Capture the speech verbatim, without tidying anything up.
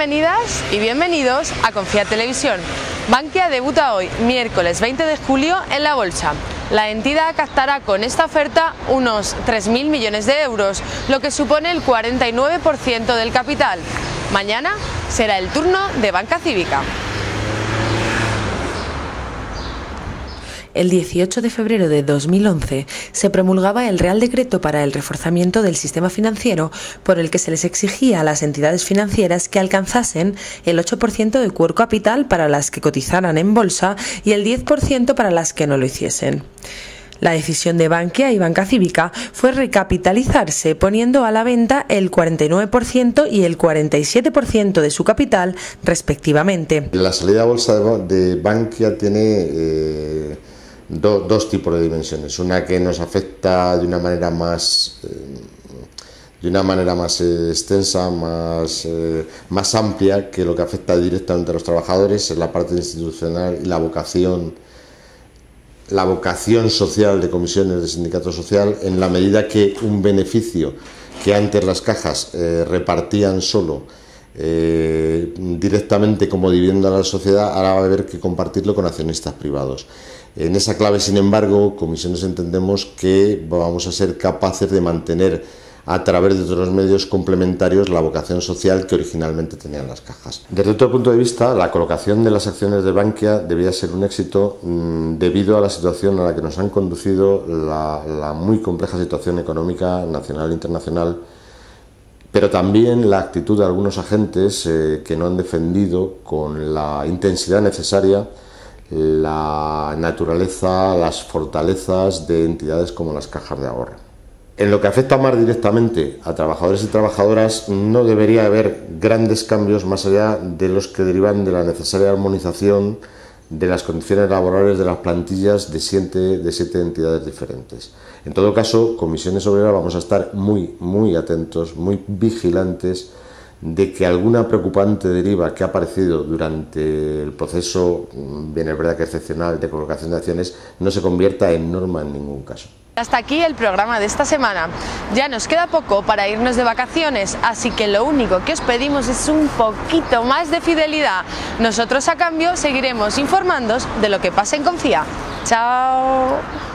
Bienvenidas y bienvenidos a Confía Televisión. Bankia debuta hoy, miércoles veinte de julio, en la bolsa. La entidad captará con esta oferta unos tres mil millones de euros, lo que supone el cuarenta y nueve por ciento del capital. Mañana será el turno de Banca Cívica. El dieciocho de febrero de dos mil once se promulgaba el Real Decreto para el reforzamiento del sistema financiero, por el que se les exigía a las entidades financieras que alcanzasen el ocho por ciento de cuerpo capital para las que cotizaran en bolsa y el diez por ciento para las que no lo hiciesen. La decisión de Bankia y Banca Cívica fue recapitalizarse poniendo a la venta el cuarenta y nueve por ciento y el cuarenta y siete por ciento de su capital respectivamente. La salida a bolsa de Bankia tiene eh, do, dos tipos de dimensiones. Una que nos afecta de una manera más eh, de una manera más eh, extensa, más, eh, más amplia, que lo que afecta directamente a los trabajadores, es la parte institucional y la vocación la vocación social de comisiones de sindicato social, en la medida que un beneficio que antes las cajas eh, repartían solo eh, directamente como dividendo a la sociedad, ahora va a haber que compartirlo con accionistas privados. En esa clave, sin embargo, comisiones entendemos que vamos a ser capaces de mantener a través de otros medios complementarios la vocación social que originalmente tenían las cajas. Desde otro punto de vista, la colocación de las acciones de Bankia debía ser un éxito mmm, debido a la situación a la que nos han conducido la, la muy compleja situación económica nacional e internacional, pero también la actitud de algunos agentes eh, que no han defendido con la intensidad necesaria la naturaleza, las fortalezas de entidades como las cajas de ahorro. En lo que afecta más directamente a trabajadores y trabajadoras, no debería haber grandes cambios más allá de los que derivan de la necesaria armonización de las condiciones laborales de las plantillas de siete, de siete entidades diferentes. En todo caso, Comisiones Obreras vamos a estar muy, muy atentos, muy vigilantes de que alguna preocupante deriva que ha aparecido durante el proceso, bien es verdad que excepcional, de colocación de acciones, no se convierta en norma en ningún caso. Hasta aquí el programa de esta semana. Ya nos queda poco para irnos de vacaciones, así que lo único que os pedimos es un poquito más de fidelidad. Nosotros a cambio seguiremos informándoos de lo que pasa en Confía. ¡Chao!